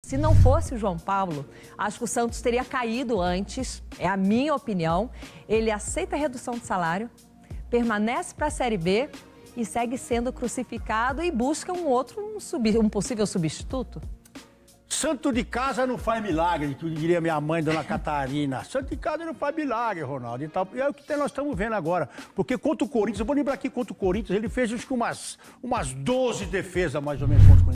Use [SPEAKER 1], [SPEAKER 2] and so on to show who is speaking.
[SPEAKER 1] Se não fosse o João Paulo, acho que o Santos teria caído antes, é a minha opinião. Ele aceita a redução de salário, permanece para a Série B e segue sendo crucificado e busca um possível substituto.
[SPEAKER 2] Santo de casa não faz milagre, que diria minha mãe, dona Catarina. Santo de casa não faz milagre, Ronaldo. E é o que nós estamos vendo agora. Porque contra o Corinthians, eu vou lembrar aqui contra o Corinthians, ele fez acho que umas 12 defesas mais ou menos contra o Corinthians.